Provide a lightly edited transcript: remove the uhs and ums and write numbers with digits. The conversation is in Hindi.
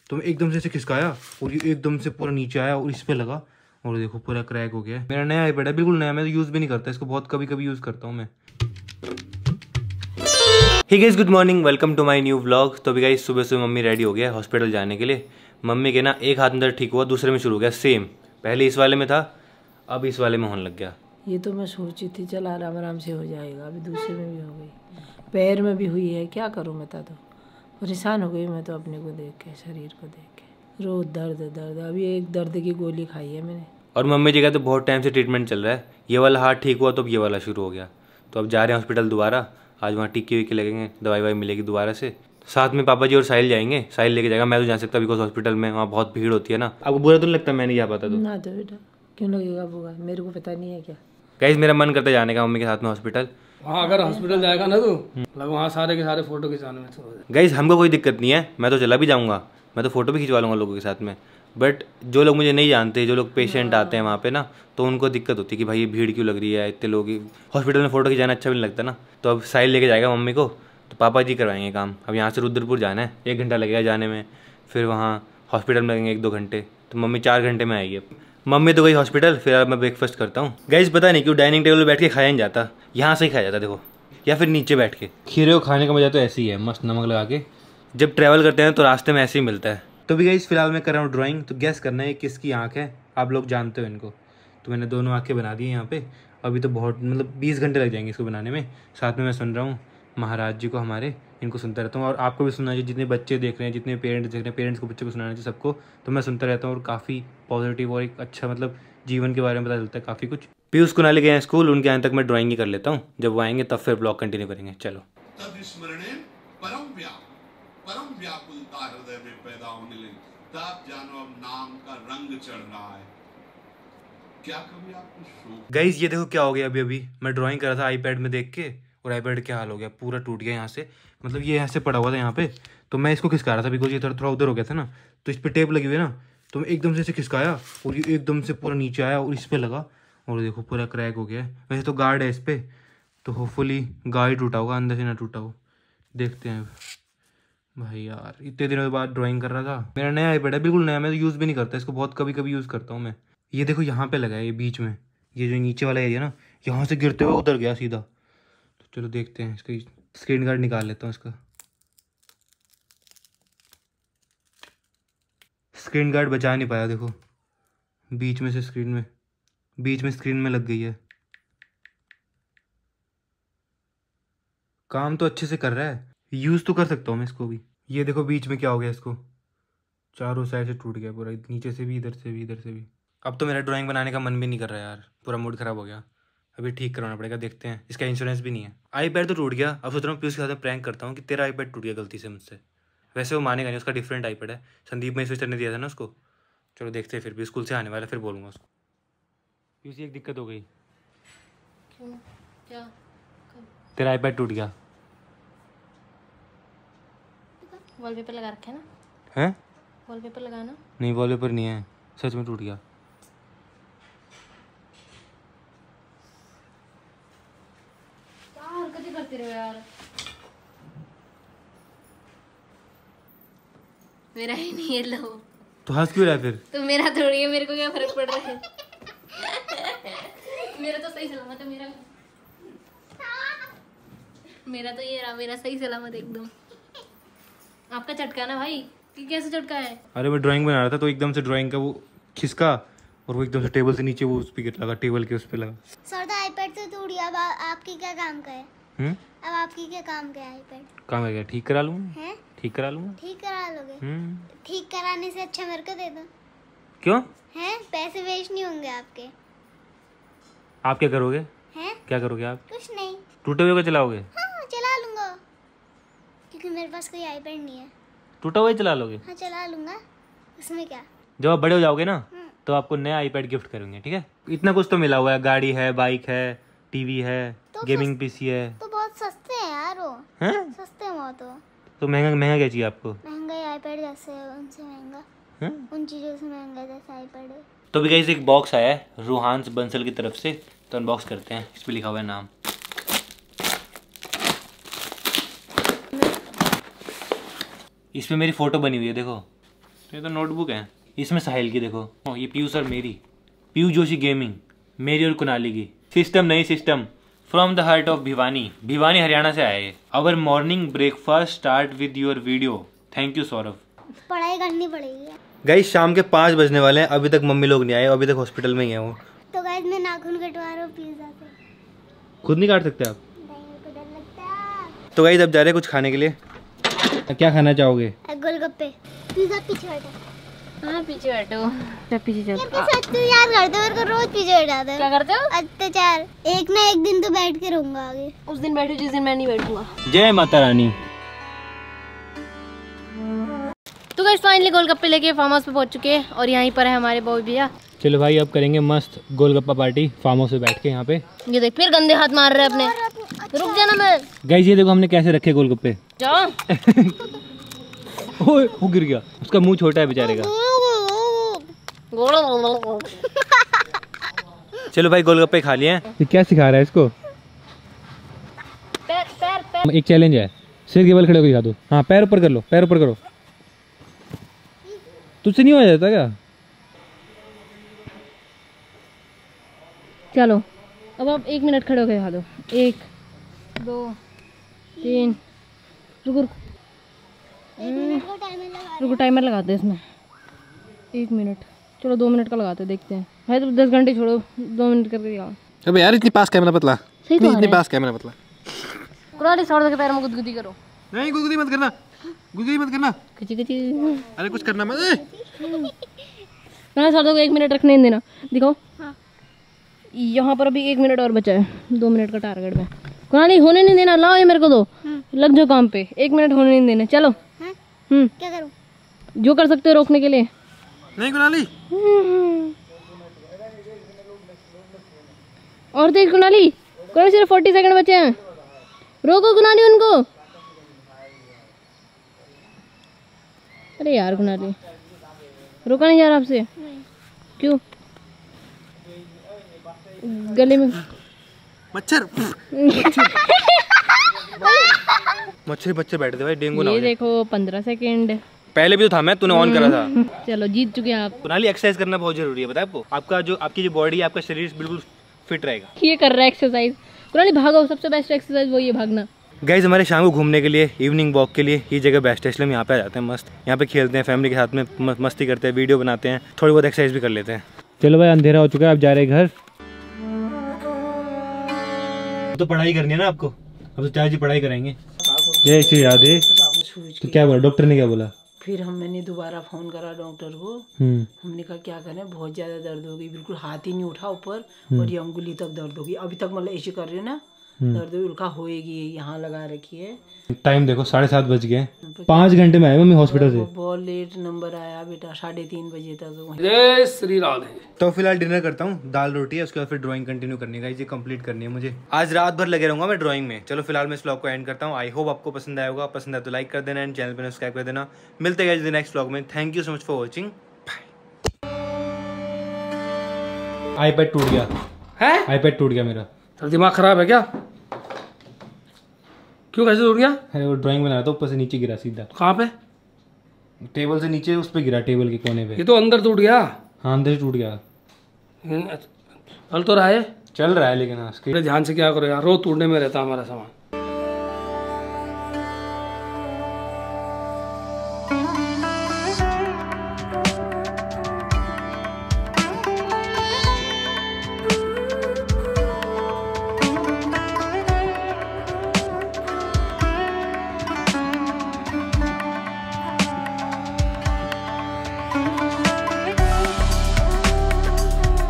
तो मैं एकदम से इसे खिसकाया और ये एकदम से पूरा नीचे आया और इस पे लगा और देखो पूरा क्रैक हो गया। मेरा नया आईपैड है, बिल्कुल नया, मैं तो यूज़ भी नहीं करता इसको, बहुत कभी कभी यूज़ करता हूँ मैं। Hey guys, good morning, welcome to my new vlog. तो अभी गाइस सुबह से मम्मी रेडी हो गया हॉस्पिटल जाने के लिए। मम्मी के ना एक हाथ अंदर ठीक हुआ, दूसरे में शुरू हो गया सेम। पहले इस वाले में था, अब इस वाले में होने लग गया। ये तो मैं सोची थी चल आराम आराम से हो जाएगा, अभी दूसरे में भी हो गई, पैर में भी हुई है। क्या करूँ मैं तो परेशान हो गई मैं तो अपने को देख के, शरीर को देख के। रोज दर्द दर्द, अभी एक दर्द की गोली खाई है मैंने। और मम्मी जी का तो बहुत टाइम से ट्रीटमेंट चल रहा है। ये वाला हाथ ठीक हुआ तो अब ये वाला शुरू हो गया। तो अब जा रहे हैं हॉस्पिटल दोबारा। आज वहाँ टिक्की विक्की लगेंगे, दवाई वाई मिलेगी दोबारा से। साथ में पापा जी और साहिल जाएंगे, साहिल लेके जाएगा, मैं तो जा सकता बिकॉज हॉस्पिटल में वहाँ बहुत भीड़ होती है ना। आपको बुरा तो नहीं लगता मैं नहीं जा पाता तो? ना तो बेटा क्यों लगेगा बुरा, मेरे को पता नहीं है क्या। गाइस मेरा मन करता है जाने का मम्मी के साथ में हॉस्पिटल। हाँ अगर हॉस्पिटल जाएगा ना तो मतलब वहाँ सारे के सारे फोटो खिंचाने में तो। गाइस हमको कोई दिक्कत नहीं है, मैं तो चला भी जाऊँगा, मैं तो फोटो भी खिंचवा लूँगा लोगों के साथ में। बट जो लोग मुझे नहीं जानते, जो लोग पेशेंट आते हैं वहाँ पे ना, तो उनको दिक्कत होती है कि भाई ये भीड़ क्यों लग रही है, इतने लोग हॉस्पिटल में फ़ोटो खिंचाना अच्छा भी नहीं लगता ना। तो अब साहिल लेके जाएगा मम्मी को, तो पापा जी करवाएंगे काम। अब यहाँ से रुद्रपुर जाना है, 1 घंटा लगेगा जाने में, फिर वहाँ हॉस्पिटल में लगेंगे 1-2 घंटे, तो मम्मी 4 घंटे में आएगी। मम्मी तो गई हॉस्पिटल, फिर अब मैं ब्रेकफास्ट करता हूँ। गाइस पता नहीं क्यों डाइनिंग टेबल पर बैठ के खाया नहीं जाता, यहाँ से ही खाया जाता देखो, या फिर नीचे बैठ के। खीरे को खाने का मजा तो ऐसे ही है, मस्त नमक लगा के। जब ट्रैवल करते हैं तो रास्ते में ऐसे ही मिलता है। तो भी गाइस फिलहाल मैं कर रहा हूँ ड्राइंग, तो गैस करना है किसकी आँख है, आप लोग जानते हो इनको। तो मैंने दोनों आँखें बना दी हैं यहाँ पे। अभी तो बहुत मतलब 20 घंटे लग जाएंगे इसको बनाने में। साथ में मैं सुन रहा हूँ महाराज जी को हमारे, इनको सुनता रहता हूँ। और आपको भी सुनना चाहिए, जितने बच्चे देख रहे हैं, जितने पेरेंट्स देख रहे हैं, पेरेंट्स को बच्चे को सुनाना चाहिए सबको। तो मैं सुनता रहता हूँ और काफ़ी पॉजिटिव और एक अच्छा मतलब जीवन के बारे में पता चलता है काफ़ी कुछ। पीयूष कुनाली गए हैं स्कूल, उनके आने तक मैं ड्राइंग ही कर लेता हूँ, जब वो आएंगे तब फिर ब्लॉग कंटिन्यू करेंगे। चलो। परम व्याकुलता हृदय में पैदा होने लगी, तब जानो अब नाम का रंग चढ़ रहा है। क्या कभी आपको शौक? गाइस ये देखो क्या हो गया, अभी अभी मैं ड्राइंग कर रहा था आईपैड में देख के, और आईपैड क्या हाल हो गया, पूरा टूट गया यहाँ से। मतलब ये यहाँ से पड़ा हुआ था यहाँ पे, तो मैं इसको खिसका रहा था बिकॉज ये थोड़ा उधर हो गया था ना, तो इस पर टेप लगी हुई है ना, तो मैं एकदम से इसे खिसकाया और ये एकदम से पूरा नीचे आया और इस पर लगा और देखो पूरा क्रैक हो गया है। वैसे तो गार्ड है इस पर, तो होपफुली गार्ड टूटा होगा, अंदर से ना टूटा हो, देखते हैं। भाई यार इतने दिनों के बाद ड्राइंग कर रहा था। मेरा नया आईपैड है, बिल्कुल नया, मैं तो यूज़ भी नहीं करता इसको, बहुत कभी कभी यूज़ करता हूँ मैं। ये देखो यहाँ पे लगा है, ये बीच में, ये जो नीचे वाला एरिया ना, यहाँ से गिरते हुए उतर गया सीधा। तो चलो देखते हैं, इसका स्क्रीन गार्ड निकाल लेता हूँ इसका। स्क्रीन गार्ड बचा नहीं पाया, देखो बीच में से बीच में स्क्रीन में लग गई है। काम तो अच्छे से कर रहा है, यूज़ तो कर सकता हूँ मैं इसको भी। ये देखो बीच में क्या हो गया, इसको चारों साइड से टूट गया पूरा, नीचे से भी, इधर से भी, इधर से भी। अब तो मेरा ड्राइंग बनाने का मन भी नहीं कर रहा यार, पूरा मूड ख़राब हो गया। अभी ठीक करवाना पड़ेगा, देखते हैं। इसका इंश्योरेंस भी नहीं है। आईपैड तो टूट गया, अब सोच रहा हूँ पीयूष के साथ में प्रैंक करता हूँ कि तेरा आईपैड टूट गया गलती से मुझसे। वैसे वो मानेगा नहीं, उसका डिफरेंट आईपैड है, संदीप में स्विच ने दिया था ना उसको। चलो देखते हैं, फिर भी स्कूल से आने वाला फिर बोलूँगा उसको। पीयूष एक दिक्कत हो गई। क्यों? क्या? तेरा आईपैड टूट गया। वॉलपेपर लगा रखे है ना? हैं? वॉलपेपर लगाना? नहीं वॉलपेपर नहीं है, सच में टूट गया। क्या हरकतें करते रहो यार। मेरा ही नहीं है, लो। तो हंस क्यों रहा है फिर? तो मेरा थोड़ी है, मेरे को क्या फर्क पड़ रहा है। मेरा तो सही सलामत है, मेरा तो ये रहा, मेरा सही सलामत एकदम। आपका चटका ना भाई, कि कैसे चटका है? अरे मैं ड्राइंग बना रहा था तो एकदम से ड्राइंग का वो खिसका और वो एकदम से टेबल से नीचे वो उस पे लगा, टेबल के उस पे लगा। सर आईपैड तो टूट गया, अब आपकी क्या काम का है? अब आपकी क्या काम का है आईपैड? काम है क्या? ठीक करा लूँगा। ठीक करा लूँगा। ठीक करा लोगे? ठीक कराने से अच्छा मेरे को दे दो। क्यों? हैं? पैसे वेस्ट नहीं होंगे आपके। आप क्या करोगे? हैं? क्या करोगे आप? कुछ नहीं। टूटे हुए को चलाओगे? हाँ चला लूंगा, क्योंकि मेरे पास कोई आईपैड नहीं है। टूटा हुआ ही चला लोगे? हाँ चला लूंगा, उसमें क्या। जब आप बड़े हो जाओगे ना तो आपको नया आईपैड गिफ्ट करेंगे, ठीक है? इतना कुछ तो मिला हुआ है, गाड़ी है, बाइक है, टीवी है, तो गेमिंग पीसी है। तो बहुत सस्ते हैं यार वो। हैं? सस्ते बहुत हो। तो महंगा क्या चाहिए आपको? महंगा आईपैड जैसे उनसे महंगा, उन चीज़ों से महंगा जैसे आईपैड है। तो भी गाइस एक बॉक्स आया है रूहांस बंसल की तरफ से, तो अनबॉक्स करते हैं। इस पे लिखा हुआ है नाम। इस पे मेरी फोटो बनी हुई है, देखो ये तो नोटबुक है, इसमें साहिल की देखो, ये पीयू सर मेरी, पीयू जोशी गेमिंग मेरी और कुनाली की। सिस्टम नहीं system, from the heart of Bhiwani, Bhiwani Haryana से आए। Our morning breakfast start with your video, thank you Saurabh. पढ़ाई करनी पड़ेगी। गाइस शाम के 5 बजने वाले हैं, अभी तक मम्मी लोग नहीं आए, अभी तक हॉस्पिटल में ही है वो। तो गाइस मैं नाखून कटवा रहा हूँ पिज्जा से। खुद नहीं काट सकते आप? नहीं, मेरे को डर लगता है। तो गाइस अब जा रहे हैं कुछ खाने के लिए। क्या खाना चाहोगे? गोलगप्पे। पिज्जा पीछे बैठो। हाँ पीछे बैठो, जब पीछे चल। अत्याचार करते हो, मेरे को रोज पीछे बैठाते हो। क्या करते हो? अत्याचार। एक ना एक दिन तो बैठ के रहूंगा आगे। उस दिन बैठो जिस दिन मैं नहीं बैठूंगा। जय माता रानी। तो गाइस फाइनली गोलगप्पे लेके फार्म हाउस पे पहुंच चुके हैं और यहीं पर है हमारे बॉबी भैया। चलो भाई अब करेंगे मस्त गोलगप्पा पार्टी फार्म हाउस पे बैठ के यहाँ पे। ये देख फिर गंदे हाथ मार रहे हैं अपने, रुक जाना। मैं गाइस ये देखो हमने कैसे रखे गोलगप्पे। जाओ। ओए वो गिर गया, उसका मुंह छोटा है बेचारे का। चलो भाई गोलगप्पे खा लिए हैं। ये क्या सिखा रहा है इसको? पैर पैर पैर। एक चैलेंज है, सिर के बल खड़े होकर दिखा दो। हाँ पैर ऊपर कर लो, पैर ऊपर करो। तुझसे नहीं हो जाता क्या? चलो अब आप 1 मिनट खड़े होकर दिखा दो। 1 2 3। रुको रुको टाइमर लगाते हैं इसमें। 1 मिनट, चलो 2 मिनट का लगाते हैं, देखते हैं भाई। तो 10 घंटे छोड़ो, 2 मिनट करके दिखाओ। अबे यार इतनी पास कैमरा पतला, सही तो इतनी पास कैमरा पतला। कुराली सौरभ के पैर में गुदगुदी करो। नहीं गुदगुदी मत करना, गुदगुदी मत करना। खिची खिची। अरे कुछ करना मत। कुराली सौरभ को 1 मिनट रखने नहीं देना। दिखाओ यहाँ पर अभी 1 मिनट और बचा है, 2 मिनट का टारगेट में। कुराली होने नहीं देना, लाओ ये मेरे को दो। लग जाओ काम पे, 1 मिनट होने नहीं देना। चलो क्या करूं? जो कर सकते हो रोकने के लिए। नहीं कुनाली। और तेज कुनाली, कुनाली सिर्फ 40 सेकंड बचे हैं। रोको कुनाली उनको। अरे यार कुनाली रोका नहीं जा रहा आपसे। क्यों? गले में मच्छर। मच्छर बच्चे बैठे थे भाई, डेंगू ना हो ये जाए। देखो 15 सेकंड। पहले भी तो था, मैं तूने ऑन करा था। चलो जीत चुके हैं आप। कुनाली एक्सरसाइज करना बहुत जरूरी है, पता है आपको? आपकी जो बॉडी है, आपका शरीर बिल्कुल फिट रहेगा। ये कर रहा है एक्सरसाइज। कुनाली भागो, सबसे बेस्ट एक्सरसाइज वही है, भागना। गाइज हमारे शाम को घूमने के लिए, इवनिंग वॉक के लिए ये जगह बेस्ट है, इसलिए हम यहाँ पे आ जाते हैं। मस्त यहाँ पे खेलते हैं, फैमिली के साथ में मस्ती करते हैं, वीडियो बनाते हैं, थोड़ी बहुत एक्सरसाइज भी कर लेते हैं। चलो भाई अंधेरा हो चुका है, अब जा रहे हैं घर। तो पढ़ाई करनी है ना आपको, अब तो चाचा जी पढ़ाई कराएंगे। जय श्री राधे। तो क्या बोला डॉक्टर ने, क्या बोला? फिर मैंने दोबारा फ़ोन करा डॉक्टर को। हमने कहा क्या करें, बहुत ज़्यादा दर्द हो गई, बिल्कुल हाथ ही नहीं उठा ऊपर, और ये अंगुली तक दर्द होगी अभी तक। मतलब ऐसे कर रही है ना, दर्द उल्का होएगी। यहाँ लगा रखी है। टाइम देखो 7:30 बज गए, 5 घंटे में आए मम्मी हॉस्पिटल से। बहुत लेट नंबर आया बेटा, 3:30 बजे तक। जय श्री राधे। तो फिलहाल डिनर करता हूँ, दाल रोटी है, उसके बाद फिर ड्राइंग कंटिन्यू करनी है, ये कंप्लीट करनी है मुझे। आज रात भर लगे रहूंगा मैं ड्राइंग में। चलो फिलहाल मैं इस व्लॉग को एंड करता हूँ। आई होप आपको पसंद आएगा, पसंद आए तो लाइक कर देना एंड चैनल पर सब्सक्राइब कर देना। मिलते हैं नेक्स्ट व्लॉग में। Thank you so much for watching. IPad टूट गया है, आईपैड टूट गया मेरा। तो दिमाग खराब है क्या? क्यों, कैसे टूट गया? अरे वो ड्राइंग बना रहा था, ऊपर से नीचे गिरा सीधा। कहाँ पे? टेबल से नीचे उस पे गिरा, टेबल के कोने पे। ये तो अंदर टूट गया। हाँ अंदर से टूट गया। चल तो रहा है, चल रहा है लेकिन हाँ ध्यान से क्या करो यार, रोज टूटने में रहता हमारा सामान।